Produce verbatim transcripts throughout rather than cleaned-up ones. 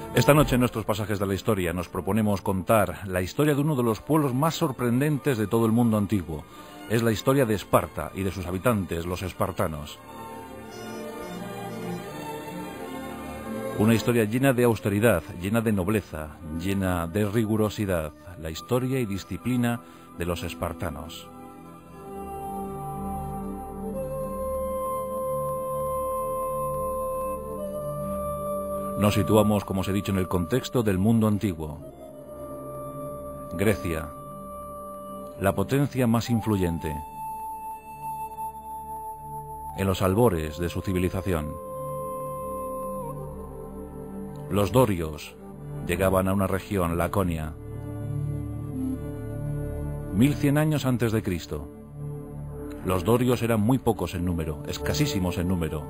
Esta noche en nuestros pasajes de la historia nos proponemos contar la historia de uno de los pueblos más sorprendentes de todo el mundo antiguo. Es la historia de Esparta y de sus habitantes, los espartanos. Una historia llena de austeridad, llena de nobleza, llena de rigurosidad. La historia y disciplina de los espartanos. Nos situamos, como os he dicho, en el contexto del mundo antiguo. Grecia, la potencia más influyente, en los albores de su civilización. Los dorios llegaban a una región, Laconia, mil cien años antes de Cristo. Los dorios eran muy pocos en número, escasísimos en número,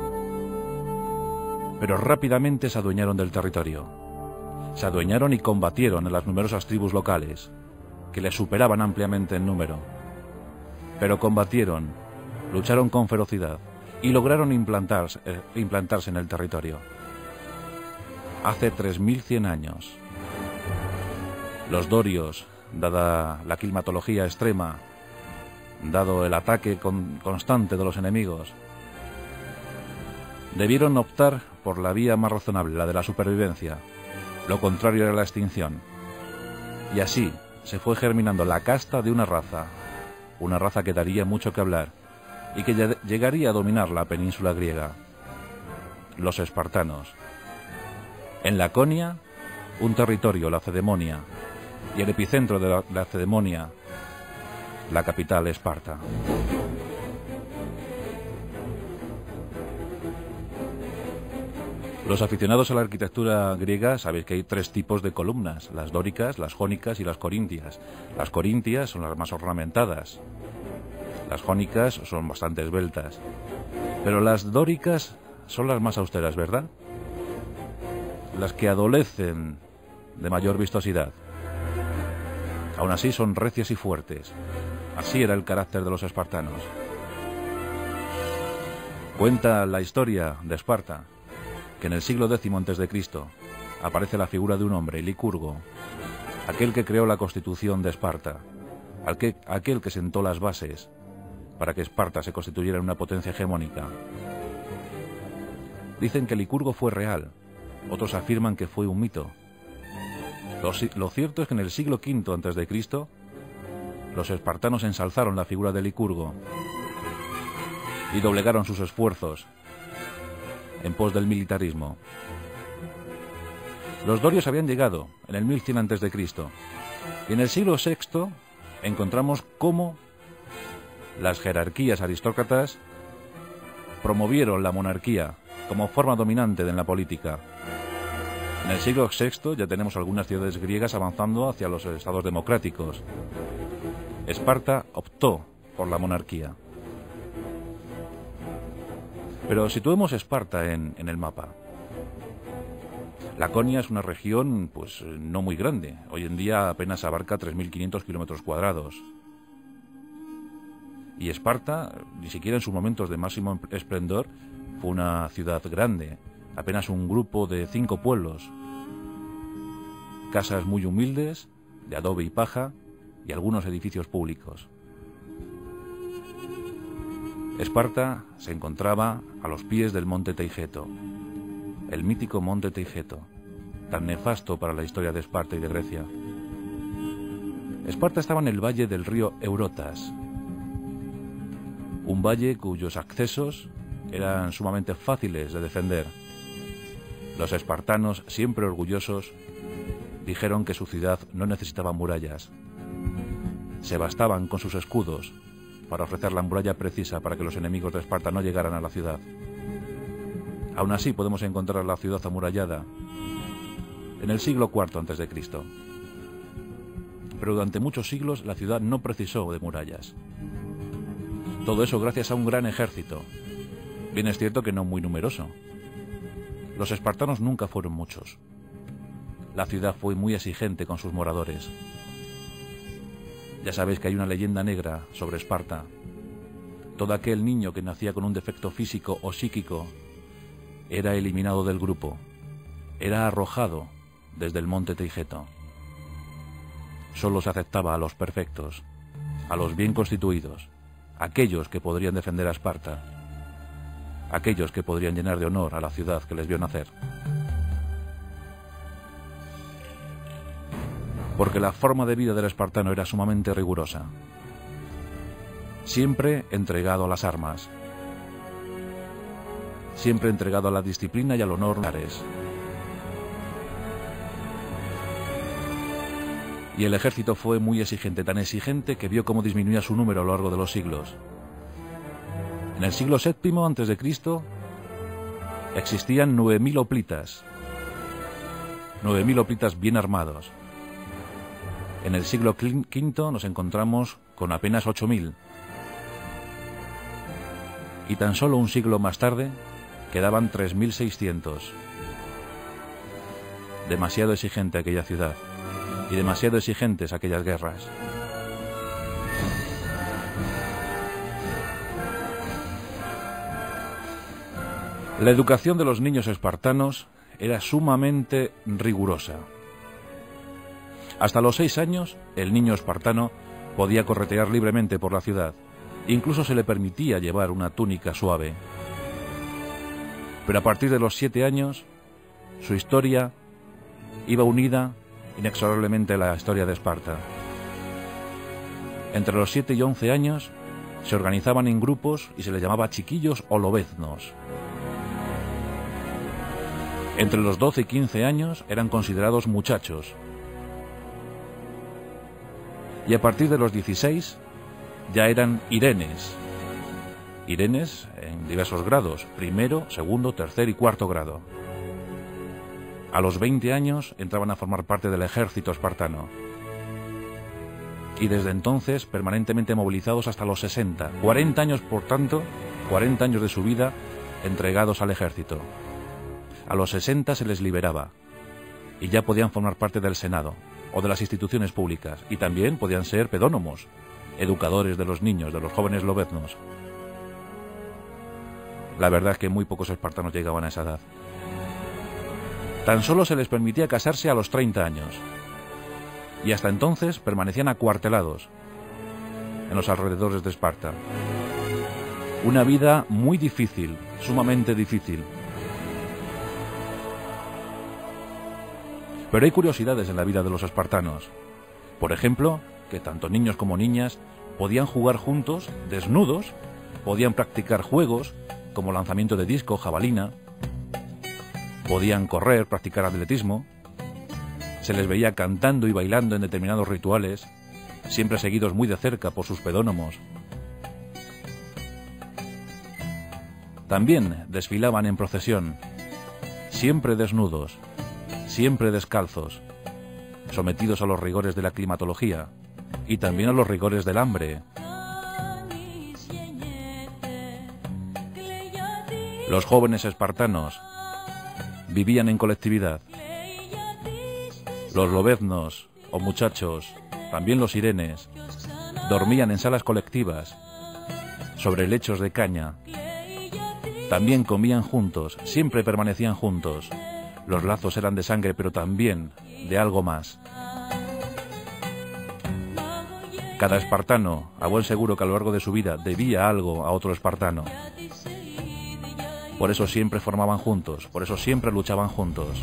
pero rápidamente se adueñaron del territorio. Se adueñaron y combatieron en las numerosas tribus locales, que les superaban ampliamente en número. Pero combatieron, lucharon con ferocidad y lograron implantarse, eh, implantarse en el territorio. Hace tres mil cien años, los dorios, dada la climatología extrema, dado el ataque con, constante de los enemigos, debieron optar por la vía más razonable, la de la supervivencia. Lo contrario era la extinción. Y así se fue germinando la casta de una raza, una raza que daría mucho que hablar y que llegaría a dominar la península griega, los espartanos. En Laconia, un territorio, Lacedemonia, y el epicentro de la Lacedemonia, la capital, Esparta. Los aficionados a la arquitectura griega sabéis que hay tres tipos de columnas: las dóricas, las jónicas y las corintias. Las corintias son las más ornamentadas, las jónicas son bastante esbeltas, pero las dóricas son las más austeras, ¿verdad? Las que adolecen de mayor vistosidad. Aún así son recias y fuertes. Así era el carácter de los espartanos. Cuenta la historia de Esparta que en el siglo décimo antes de Cristo aparece la figura de un hombre, Licurgo, aquel que creó la constitución de Esparta, aquel, aquel que sentó las bases para que Esparta se constituyera en una potencia hegemónica. Dicen que Licurgo fue real, otros afirman que fue un mito. Lo, lo cierto es que en el siglo quinto antes de Cristo los espartanos ensalzaron la figura de Licurgo y doblegaron sus esfuerzos en pos del militarismo. Los dorios habían llegado en el mil cien antes de Cristo y en el siglo sexto encontramos cómo las jerarquías aristócratas promovieron la monarquía como forma dominante en la política. En el siglo sexto ya tenemos algunas ciudades griegas avanzando hacia los estados democráticos. Esparta optó por la monarquía. Pero situemos Esparta en, en el mapa. Laconia es una región pues no muy grande. Hoy en día apenas abarca tres mil quinientos kilómetros cuadrados. Y Esparta, ni siquiera en sus momentos de máximo esplendor, fue una ciudad grande. Apenas un grupo de cinco pueblos. Casas muy humildes, de adobe y paja, y algunos edificios públicos. Esparta se encontraba a los pies del monte Teigeto, el mítico monte Teigeto, tan nefasto para la historia de Esparta y de Grecia. Esparta estaba en el valle del río Eurotas, un valle cuyos accesos eran sumamente fáciles de defender. Los espartanos, siempre orgullosos, dijeron que su ciudad no necesitaba murallas. Se bastaban con sus escudos para ofrecer la muralla precisa para que los enemigos de Esparta no llegaran a la ciudad. Aún así podemos encontrar la ciudad amurallada en el siglo cuarto antes de Cristo. Pero durante muchos siglos la ciudad no precisó de murallas. Todo eso gracias a un gran ejército. Bien es cierto que no muy numeroso. Los espartanos nunca fueron muchos. La ciudad fue muy exigente con sus moradores. Ya sabéis que hay una leyenda negra sobre Esparta. Todo aquel niño que nacía con un defecto físico o psíquico era eliminado del grupo. era arrojado desde el monte Teigeto. Solo se aceptaba a los perfectos, a los bien constituidos, aquellos que podrían defender a Esparta, aquellos que podrían llenar de honor a la ciudad que les vio nacer. Porque la forma de vida del espartano era sumamente rigurosa, siempre entregado a las armas, siempre entregado a la disciplina y al honor. Y el ejército fue muy exigente, tan exigente que vio cómo disminuía su número a lo largo de los siglos. En el siglo séptimo antes de Cristo existían nueve mil hoplitas, nueve mil hoplitas bien armados. En el siglo quinto nos encontramos con apenas ocho mil. Y tan solo un siglo más tarde quedaban tres mil seiscientos. Demasiado exigente aquella ciudad y demasiado exigentes aquellas guerras. La educación de los niños espartanos era sumamente rigurosa. Hasta los seis años, el niño espartano podía corretear libremente por la ciudad. Incluso se le permitía llevar una túnica suave. Pero a partir de los siete años, su historia iba unida inexorablemente a la historia de Esparta. Entre los siete y once años, se organizaban en grupos y se les llamaba chiquillos o lobeznos. Entre los doce y quince años eran considerados muchachos. Y a partir de los dieciséis ya eran irenes. Irenes en diversos grados, primero, segundo, tercer y cuarto grado. A los veinte años entraban a formar parte del ejército espartano. Y desde entonces permanentemente movilizados hasta los sesenta. cuarenta años, por tanto, cuarenta años de su vida entregados al ejército. A los sesenta se les liberaba y ya podían formar parte del Senado o de las instituciones públicas, y también podían ser pedónomos, educadores de los niños, de los jóvenes lobeznos. La verdad es que muy pocos espartanos llegaban a esa edad. Tan solo se les permitía casarse a los treinta años, y hasta entonces permanecían acuartelados en los alrededores de Esparta. Una vida muy difícil, sumamente difícil. Pero hay curiosidades en la vida de los espartanos. Por ejemplo, que tanto niños como niñas podían jugar juntos, desnudos, podían practicar juegos como lanzamiento de disco, jabalina, podían correr, practicar atletismo, se les veía cantando y bailando en determinados rituales, siempre seguidos muy de cerca por sus pedónomos. También desfilaban en procesión, siempre desnudos, siempre descalzos, sometidos a los rigores de la climatología y también a los rigores del hambre. Los jóvenes espartanos vivían en colectividad. Los lobeznos o muchachos, también los irenes, dormían en salas colectivas, sobre lechos de caña. También comían juntos, siempre permanecían juntos. Los lazos eran de sangre, pero también de algo más. Cada espartano, a buen seguro que a lo largo de su vida, debía algo a otro espartano. Por eso siempre formaban juntos, por eso siempre luchaban juntos.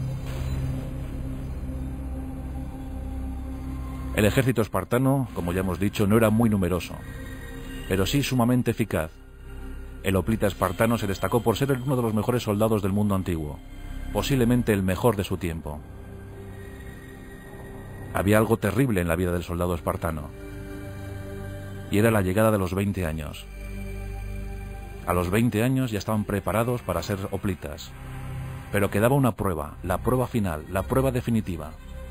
El ejército espartano, como ya hemos dicho, no era muy numeroso, pero sí sumamente eficaz. El hoplita espartano se destacó por ser uno de los mejores soldados del mundo antiguo, posiblemente el mejor de su tiempo. Había algo terrible en la vida del soldado espartano, y era la llegada de los veinte años. A los veinte años ya estaban preparados para ser hoplitas, pero quedaba una prueba, la prueba final, la prueba definitiva.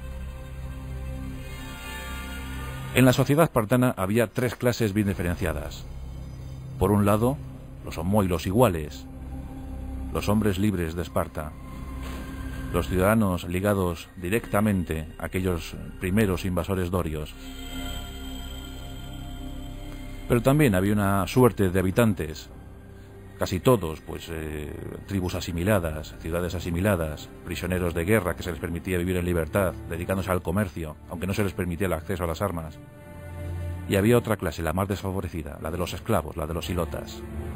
En la sociedad espartana había tres clases bien diferenciadas. Por un lado, los homoilos iguales, los hombres libres de Esparta, los ciudadanos ligados directamente a aquellos primeros invasores dorios. Pero también había una suerte de habitantes, casi todos, pues eh, tribus asimiladas, ciudades asimiladas, prisioneros de guerra que se les permitía vivir en libertad, dedicándose al comercio, aunque no se les permitía el acceso a las armas. Y había otra clase, la más desfavorecida, la de los esclavos, la de los ilotas.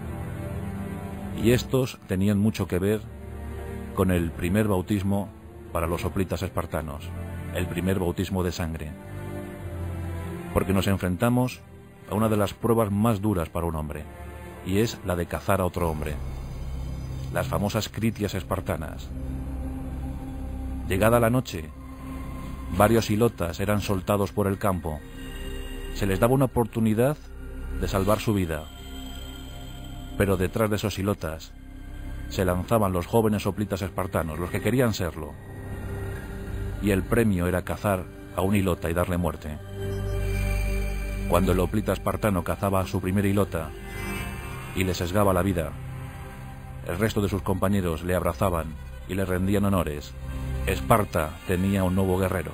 Y estos tenían mucho que ver con el primer bautismo para los hoplitas espartanos, el primer bautismo de sangre. Porque nos enfrentamos a una de las pruebas más duras para un hombre, y es la de cazar a otro hombre. Las famosas critias espartanas. Llegada la noche, varios ilotas eran soltados por el campo. Se les daba una oportunidad de salvar su vida. Pero detrás de esos ilotas se lanzaban los jóvenes hoplitas espartanos, los que querían serlo. Y el premio era cazar a un ilota y darle muerte. Cuando el hoplita espartano cazaba a su primer ilota y le sesgaba la vida, el resto de sus compañeros le abrazaban y le rendían honores. Esparta tenía un nuevo guerrero.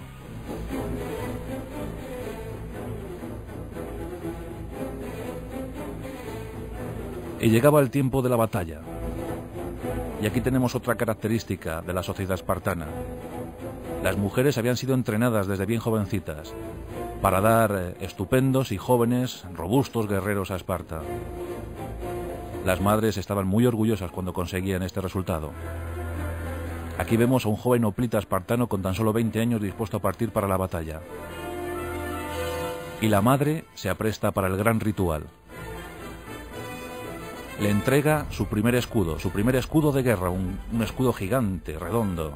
Y llegaba el tiempo de la batalla. Y aquí tenemos otra característica de la sociedad espartana. Las mujeres habían sido entrenadas desde bien jovencitas para dar estupendos y jóvenes, robustos guerreros a Esparta. Las madres estaban muy orgullosas cuando conseguían este resultado. Aquí vemos a un joven hoplita espartano con tan solo veinte años dispuesto a partir para la batalla. Y la madre se apresta para el gran ritual. Le entrega su primer escudo, su primer escudo de guerra, un, un escudo gigante, redondo.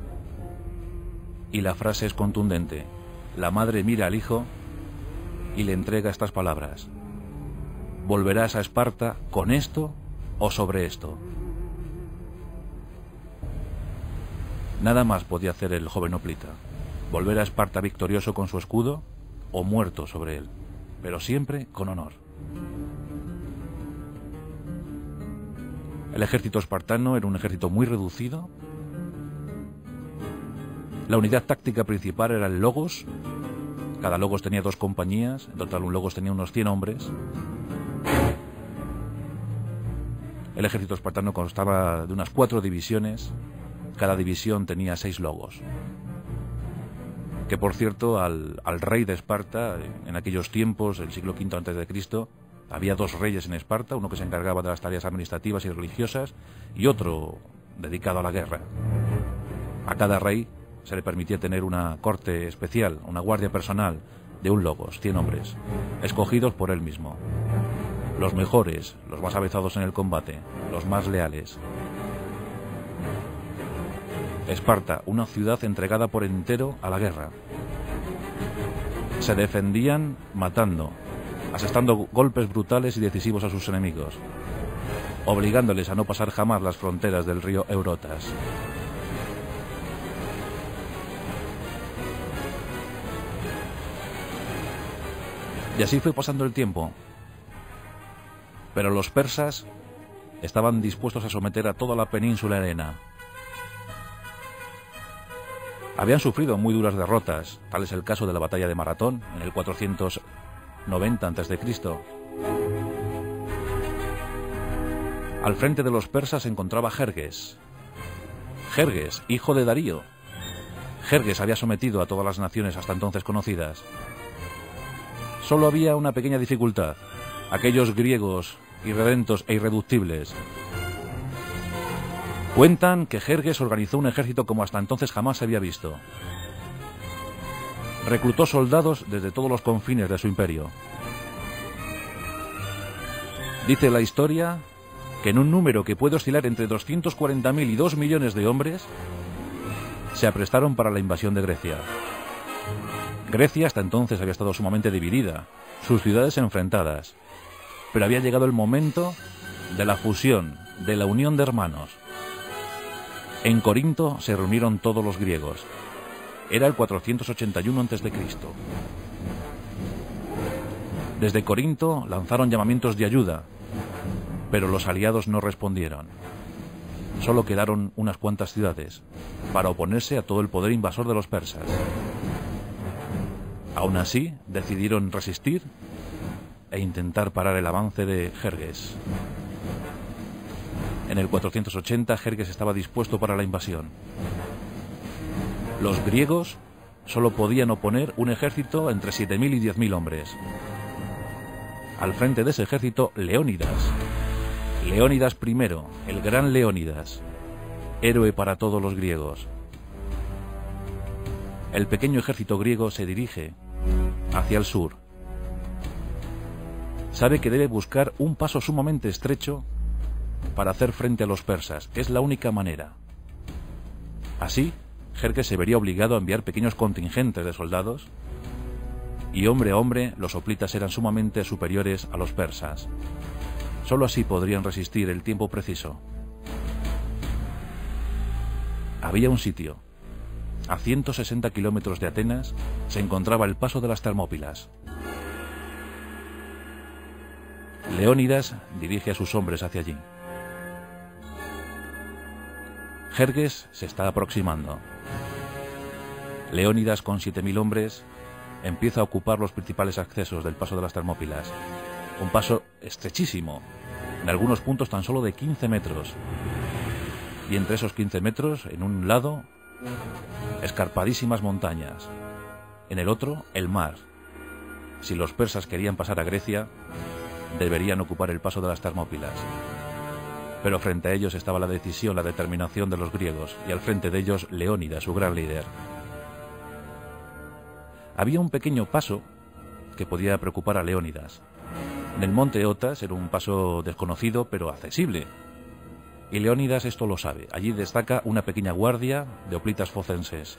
Y la frase es contundente. La madre mira al hijo y le entrega estas palabras: ¿volverás a Esparta con esto o sobre esto? Nada más podía hacer el joven hoplita: volver a Esparta victorioso con su escudo o muerto sobre él, pero siempre con honor. El ejército espartano era un ejército muy reducido. La unidad táctica principal era el Logos. Cada Logos tenía dos compañías. En total un Logos tenía unos cien hombres. El ejército espartano constaba de unas cuatro divisiones. Cada división tenía seis Logos. Que por cierto, al, al rey de Esparta, en aquellos tiempos, el siglo quinto antes de Cristo, había dos reyes en Esparta, uno que se encargaba de las tareas administrativas y religiosas y otro dedicado a la guerra. A cada rey se le permitía tener una corte especial, una guardia personal de un Logos, cien hombres, escogidos por él mismo. Los mejores, los más avezados en el combate, los más leales. Esparta, una ciudad entregada por entero a la guerra. Se defendían matando, asestando golpes brutales y decisivos a sus enemigos, obligándoles a no pasar jamás las fronteras del río Eurotas. Y así fue pasando el tiempo. Pero los persas estaban dispuestos a someter a toda la península helena. Habían sufrido muy duras derrotas, tal es el caso de la batalla de Maratón, en el cuatrocientos noventa antes de Cristo. Al frente de los persas se encontraba Jerjes. Jerjes, hijo de Darío. Jerjes había sometido a todas las naciones hasta entonces conocidas. Solo había una pequeña dificultad: aquellos griegos irredentos e irreductibles. Cuentan que Jerjes organizó un ejército como hasta entonces jamás se había visto. Reclutó soldados desde todos los confines de su imperio. Dice la historia que en un número que puede oscilar entre doscientos cuarenta mil y dos millones de hombres, se aprestaron para la invasión de Grecia. Grecia hasta entonces había estado sumamente dividida, sus ciudades enfrentadas, pero había llegado el momento de la fusión, de la unión de hermanos. En Corinto se reunieron todos los griegos. Era el cuatrocientos ochenta y uno antes de Cristo. Desde Corinto lanzaron llamamientos de ayuda, pero los aliados no respondieron. Solo quedaron unas cuantas ciudades para oponerse a todo el poder invasor de los persas. Aún así, decidieron resistir e intentar parar el avance de Jerjes. En el cuatrocientos ochenta, Jerjes estaba dispuesto para la invasión. Los griegos solo podían oponer un ejército entre siete mil y diez mil hombres. Al frente de ese ejército, Leónidas. Leónidas primero, el gran Leónidas, héroe para todos los griegos. El pequeño ejército griego se dirige hacia el sur. Sabe que debe buscar un paso sumamente estrecho para hacer frente a los persas. Es la única manera. Así, Jerjes se vería obligado a enviar pequeños contingentes de soldados, y hombre a hombre los hoplitas eran sumamente superiores a los persas. Solo así podrían resistir el tiempo preciso. Había un sitio. A ciento sesenta kilómetros de Atenas se encontraba el paso de las Termópilas. Leónidas dirige a sus hombres hacia allí. Jerjes se está aproximando. Leónidas, con siete mil hombres, empieza a ocupar los principales accesos del paso de las Termópilas. Un paso estrechísimo, en algunos puntos tan solo de quince metros. Y entre esos quince metros, en un lado, escarpadísimas montañas. En el otro, el mar. Si los persas querían pasar a Grecia, deberían ocupar el paso de las Termópilas. Pero frente a ellos estaba la decisión, la determinación de los griegos, y al frente de ellos Leónidas, su gran líder. Había un pequeño paso que podía preocupar a Leónidas. En el monte Eotas era un paso desconocido pero accesible, y Leónidas esto lo sabe. Allí destaca una pequeña guardia de hoplitas focenses.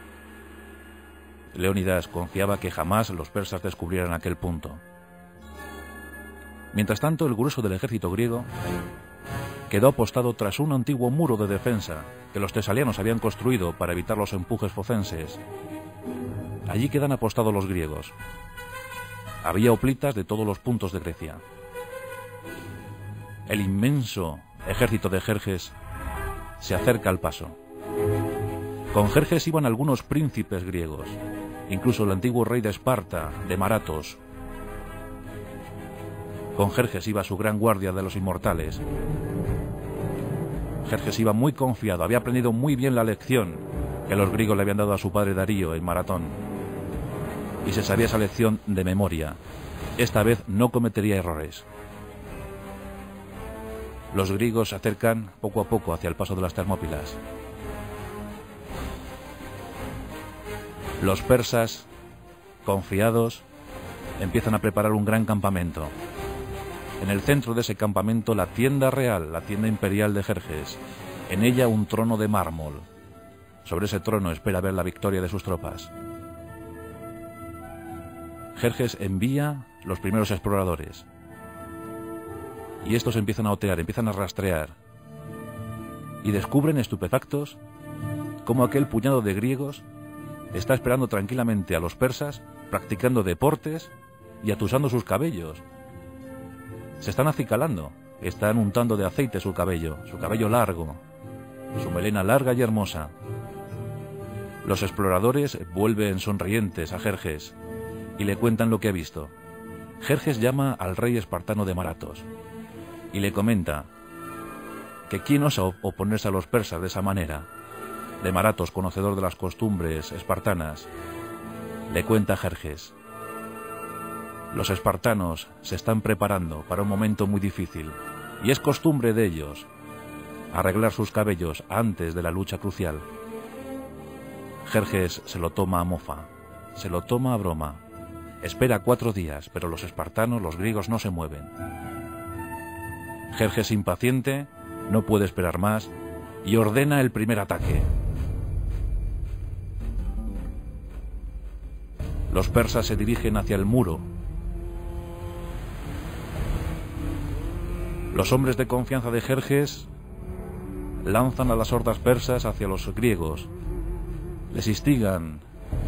Leónidas confiaba que jamás los persas descubrieran aquel punto. Mientras tanto, el grueso del ejército griego quedó apostado tras un antiguo muro de defensa que los tesalianos habían construido para evitar los empujes focenses. Allí quedan apostados los griegos. Había hoplitas de todos los puntos de Grecia. El inmenso ejército de Jerjes se acerca al paso. Con Jerjes iban algunos príncipes griegos, incluso el antiguo rey de Esparta, de Maratos. Con Jerjes iba su gran guardia de los inmortales. Jerjes iba muy confiado, había aprendido muy bien la lección que los griegos le habían dado a su padre Darío en Maratón. Y se sabía esa lección de memoria. Esta vez no cometería errores. Los griegos se acercan poco a poco hacia el paso de las Termópilas. Los persas, confiados, empiezan a preparar un gran campamento. En el centro de ese campamento, la tienda real, la tienda imperial de Jerjes. En ella un trono de mármol. Sobre ese trono espera ver la victoria de sus tropas. Jerjes envía los primeros exploradores. Y estos empiezan a otear, empiezan a rastrear. Y descubren, estupefactos, cómo aquel puñado de griegos está esperando tranquilamente a los persas, practicando deportes y atusando sus cabellos. Se están acicalando, están untando de aceite su cabello, su cabello largo, su melena larga y hermosa. Los exploradores vuelven sonrientes a Jerjes y le cuentan lo que ha visto. Jerjes llama al rey espartano de Maratos y le comenta que quién osa oponerse a los persas de esa manera. De Maratos, conocedor de las costumbres espartanas, le cuenta a Jerjes: los espartanos se están preparando para un momento muy difícil, y es costumbre de ellos arreglar sus cabellos antes de la lucha crucial. Jerjes se lo toma a mofa, se lo toma a broma. Espera cuatro días, pero los espartanos, los griegos, no se mueven. Jerjes, impaciente, no puede esperar más y ordena el primer ataque. Los persas se dirigen hacia el muro. Los hombres de confianza de Jerjes lanzan a las hordas persas hacia los griegos. Les instigan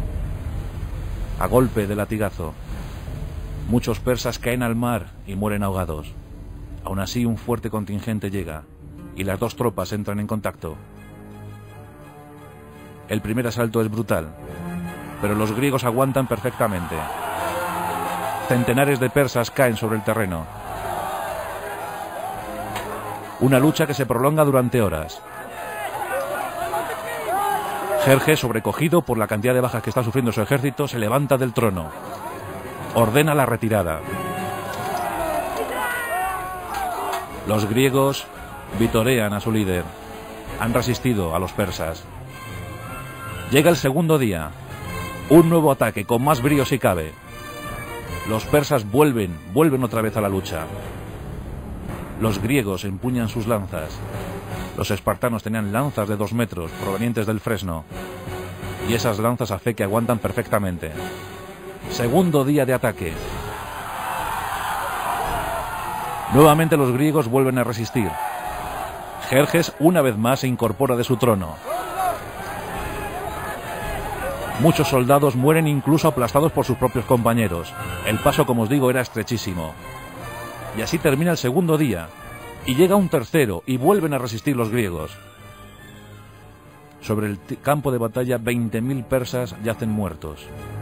a golpe de latigazo. Muchos persas caen al mar y mueren ahogados. Aún así, un fuerte contingente llega y las dos tropas entran en contacto. El primer asalto es brutal, pero los griegos aguantan perfectamente. Centenares de persas caen sobre el terreno. Una lucha que se prolonga durante horas. Jerjes, sobrecogido por la cantidad de bajas que está sufriendo su ejército, se levanta del trono. Ordena la retirada. Los griegos vitorean a su líder. Han resistido a los persas. Llega el segundo día. Un nuevo ataque, con más brío si cabe. Los persas vuelven, vuelven otra vez a la lucha. Los griegos empuñan sus lanzas. Los espartanos tenían lanzas de dos metros, provenientes del fresno. Y esas lanzas a fe que aguantan perfectamente. Segundo día de ataque. Nuevamente los griegos vuelven a resistir. Jerjes una vez más se incorpora de su trono. Muchos soldados mueren incluso aplastados por sus propios compañeros. El paso, como os digo, era estrechísimo. Y así termina el segundo día. Y llega un tercero y vuelven a resistir los griegos. Sobre el campo de batalla, veinte mil persas yacen muertos.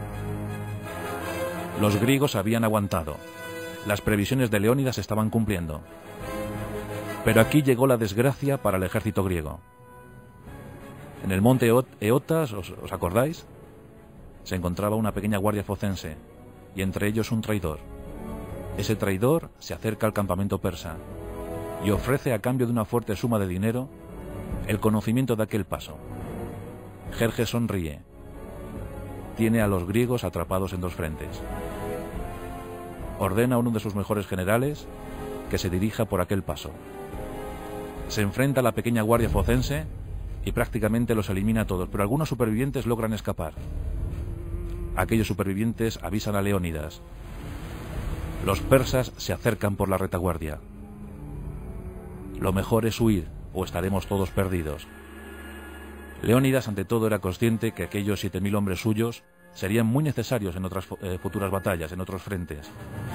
Los griegos habían aguantado. Las previsiones de Leónidas estaban cumpliendo. Pero aquí llegó la desgracia para el ejército griego. En el monte Eotas, ¿os, os acordáis? Se encontraba una pequeña guardia focense, y entre ellos un traidor. Ese traidor se acerca al campamento persa y ofrece a cambio de una fuerte suma de dinero el conocimiento de aquel paso. Jerjes sonríe. Tiene a los griegos atrapados en dos frentes. Ordena a uno de sus mejores generales que se dirija por aquel paso. Se enfrenta a la pequeña guardia focense y prácticamente los elimina a todos, pero algunos supervivientes logran escapar. Aquellos supervivientes avisan a Leónidas. Los persas se acercan por la retaguardia. Lo mejor es huir, o estaremos todos perdidos. Leónidas, ante todo, era consciente que aquellos siete mil hombres suyos serían muy necesarios en otras eh, futuras batallas, en otros frentes.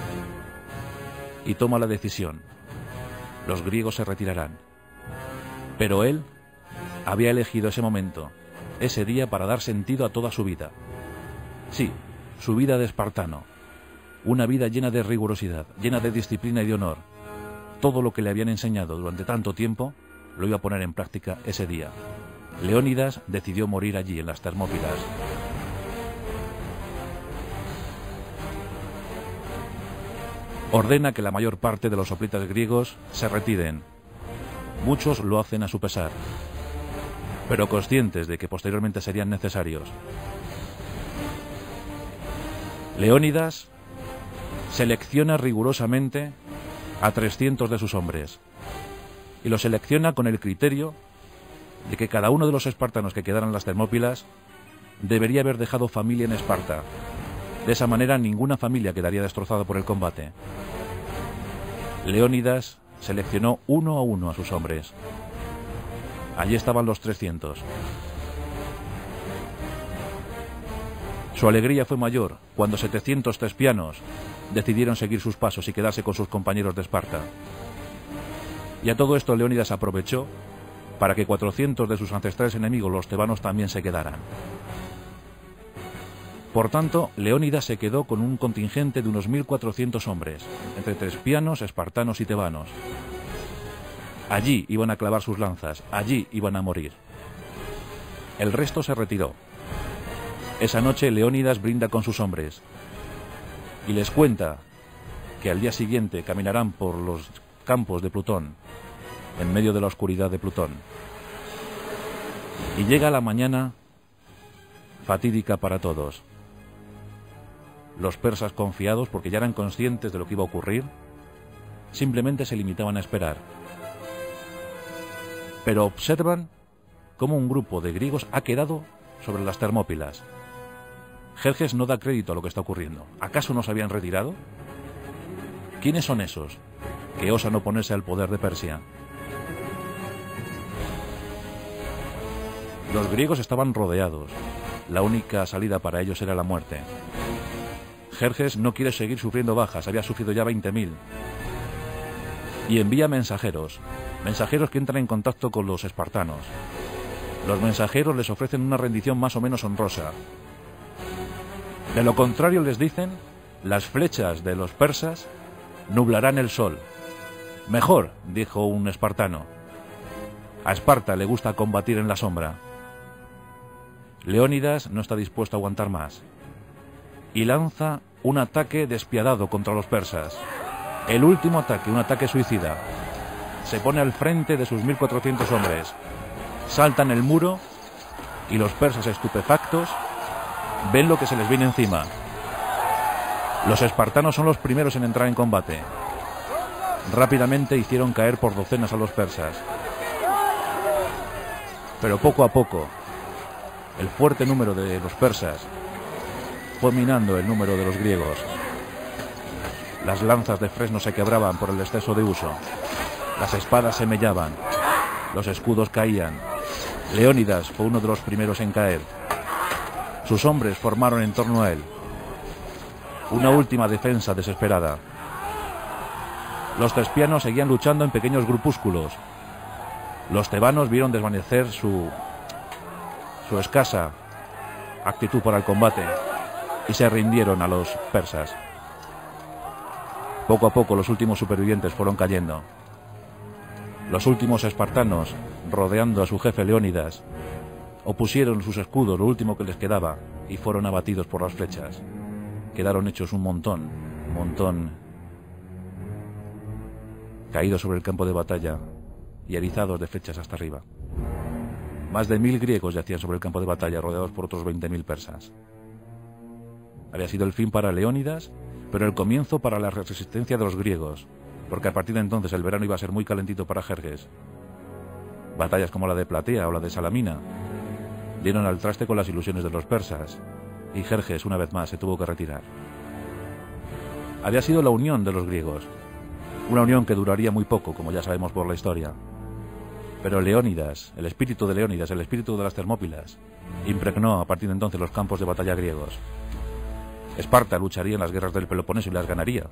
Y toma la decisión. Los griegos se retirarán. Pero él había elegido ese momento, ese día, para dar sentido a toda su vida. Sí, su vida de espartano. Una vida llena de rigurosidad, llena de disciplina y de honor. Todo lo que le habían enseñado durante tanto tiempo lo iba a poner en práctica ese día. Leónidas decidió morir allí, en las Termópilas. Ordena que la mayor parte de los hoplitas griegos se retiren. Muchos lo hacen a su pesar, pero conscientes de que posteriormente serían necesarios. Leónidas selecciona rigurosamente a trescientos de sus hombres, y los selecciona con el criterio de que cada uno de los espartanos que quedaran en las Termópilas debería haber dejado familia en Esparta. De esa manera ninguna familia quedaría destrozada por el combate. Leónidas seleccionó uno a uno a sus hombres. Allí estaban los trescientos. Su alegría fue mayor cuando setecientos tespianos decidieron seguir sus pasos y quedarse con sus compañeros de Esparta. Y a todo esto Leónidas aprovechó para que cuatrocientos de sus ancestrales enemigos, los tebanos, también se quedaran. Por tanto, Leónidas se quedó con un contingente de unos mil cuatrocientos hombres, entre tespianos, espartanos y tebanos. Allí iban a clavar sus lanzas, allí iban a morir. El resto se retiró. Esa noche Leónidas brinda con sus hombres y les cuenta que al día siguiente caminarán por los campos de Plutón, en medio de la oscuridad de Plutón. Y llega la mañana fatídica para todos. Los persas, confiados porque ya eran conscientes de lo que iba a ocurrir, simplemente se limitaban a esperar. Pero observan cómo un grupo de griegos ha quedado sobre las Termópilas. Jerjes no da crédito a lo que está ocurriendo. ¿Acaso no se habían retirado? ¿Quiénes son esos que osan oponerse al poder de Persia? Los griegos estaban rodeados. La única salida para ellos era la muerte. Jerjes no quiere seguir sufriendo bajas, había sufrido ya veinte mil. Y envía mensajeros, mensajeros que entran en contacto con los espartanos. Los mensajeros les ofrecen una rendición más o menos honrosa. De lo contrario, les dicen, las flechas de los persas nublarán el sol. Mejor, dijo un espartano. A Esparta le gusta combatir en la sombra. Leónidas no está dispuesto a aguantar más y lanza un ataque despiadado contra los persas. El último ataque, un ataque suicida. Se pone al frente de sus mil cuatrocientos hombres. Saltan el muro y los persas, estupefactos, ven lo que se les viene encima. Los espartanos son los primeros en entrar en combate. Rápidamente hicieron caer por docenas a los persas. Pero poco a poco, el fuerte número de los persas fue minando el número de los griegos. Las lanzas de fresno se quebraban por el exceso de uso. Las espadas se mellaban. Los escudos caían. Leónidas fue uno de los primeros en caer. Sus hombres formaron en torno a él una última defensa desesperada. Los tespianos seguían luchando en pequeños grupúsculos. Los tebanos vieron desvanecer su, su escasa actitud para el combate y se rindieron a los persas. Poco a poco los últimos supervivientes fueron cayendo. Los últimos espartanos, rodeando a su jefe Leónidas, opusieron sus escudos, lo último que les quedaba, y fueron abatidos por las flechas. Quedaron hechos un montón, un montón, caídos sobre el campo de batalla y erizados de flechas hasta arriba. Más de mil griegos yacían sobre el campo de batalla, rodeados por otros veinte mil persas. Había sido el fin para Leónidas, pero el comienzo para la resistencia de los griegos, porque a partir de entonces el verano iba a ser muy calentito para Jerjes. Batallas como la de Platea o la de Salamina dieron al traste con las ilusiones de los persas, y Jerjes una vez más se tuvo que retirar. Había sido la unión de los griegos, una unión que duraría muy poco, como ya sabemos por la historia. Pero Leónidas, el espíritu de Leónidas, el espíritu de las Termópilas, impregnó a partir de entonces los campos de batalla griegos. Esparta lucharía en las guerras del Peloponeso y las ganaría.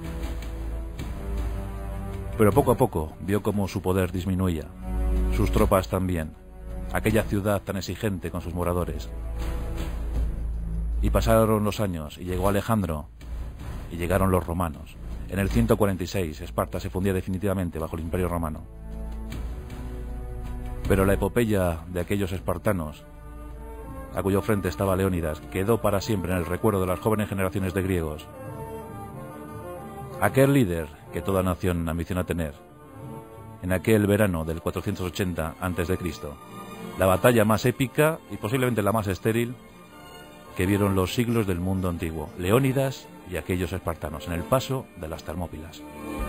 Pero poco a poco vio cómo su poder disminuía, sus tropas también, aquella ciudad tan exigente con sus moradores. Y pasaron los años y llegó Alejandro y llegaron los romanos. En el ciento cuarenta y seis, Esparta se fundía definitivamente bajo el Imperio Romano. Pero la epopeya de aquellos espartanos, a cuyo frente estaba Leónidas, quedó para siempre en el recuerdo de las jóvenes generaciones de griegos. Aquel líder que toda nación ambiciona tener, en aquel verano del cuatrocientos ochenta antes de Cristo, la batalla más épica y posiblemente la más estéril que vieron los siglos del mundo antiguo, Leónidas y aquellos espartanos en el paso de las Termópilas.